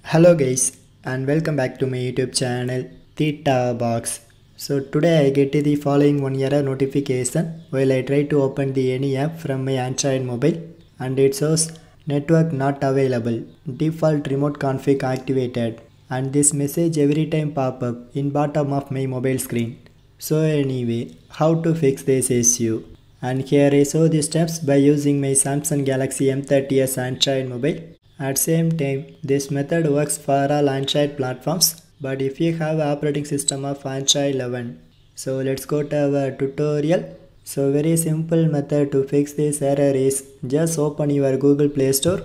Hello guys and welcome back to my YouTube channel Theta Box. So today I get the following one error notification while I try to open the any app from my Android mobile and it shows network not available, default remote config activated, and this message every time pop up in bottom of my mobile screen. So anyway, how to fix this issue? And here I show the steps by using my Samsung Galaxy M30s Android mobile. At same time, this method works for all Android platforms, but if you have operating system of Android 11. So let's go to our tutorial. So very simple method to fix this error is just open your Google Play Store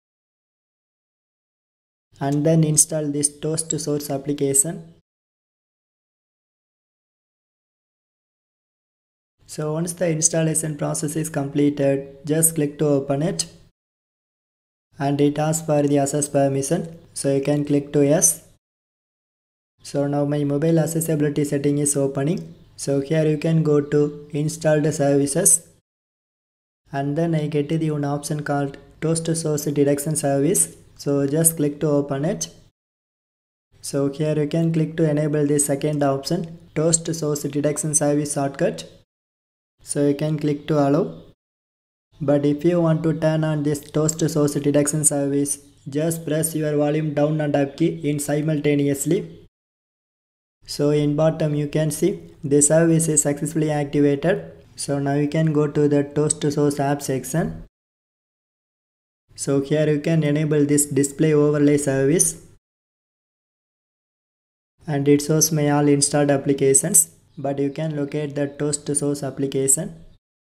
and then install this Toast Source application. So once the installation process is completed, just click to open it. And it asks for the access permission, so you can click to yes. So now my mobile accessibility setting is opening. So here you can go to installed services and then I get the one option called Toast Source Detection Service. So just click to open it. So here you can click to enable the second option, Toast Source Detection Service shortcut. So you can click to allow. But if you want to turn on this Toast Source Detection Service, just press your volume down and up key in simultaneously. So in bottom you can see the service is successfully activated. So now you can go to the Toast Source app section. So here you can enable this display overlay service. And it shows my all installed applications. But you can locate the Toast Source application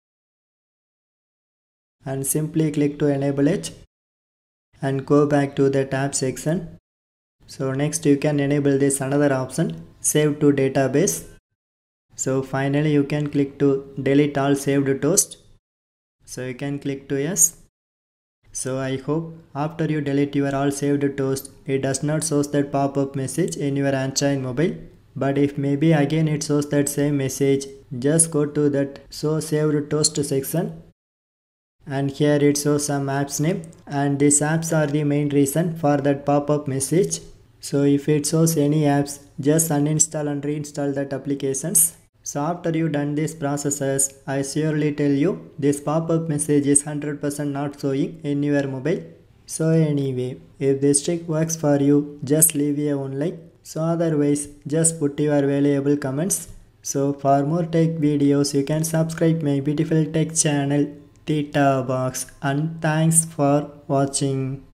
and simply click to enable it and go back to the tab section. So next you can enable this another option, save to database. So finally you can click to delete all saved toast. So you can click to yes. So I hope after you delete your all saved toast, it does not show that pop-up message in your Android mobile. But if maybe again it shows that same message, just go to that show saved toast section. And here it shows some apps name, and these apps are the main reason for that pop-up message. So if it shows any apps, just uninstall and reinstall that applications. So after you done these processes, I surely tell you this pop-up message is 100% not showing in your mobile. So anyway, if this trick works for you, just leave a one like. So otherwise, just put your valuable comments. So for more tech videos, you can subscribe my beautiful tech channel Theta Box, and thanks for watching.